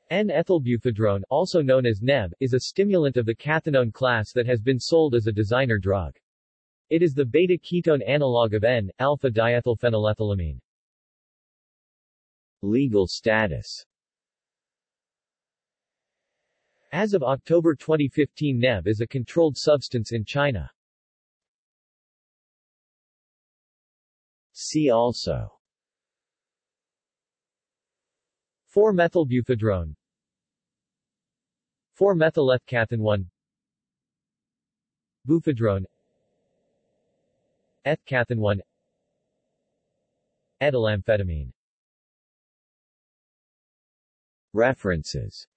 N-Ethylbuphedrone, also known as NEB, is a stimulant of the cathinone class that has been sold as a designer drug. It is the beta-ketone analog of N-alpha-diethylphenylethylamine. Legal status. As of October 2015, NEB is a controlled substance in China. See also 4-methylbuphedrone, 4-methylethcathin-1, buphedrone, ethcathin-1, etylamphetamine. References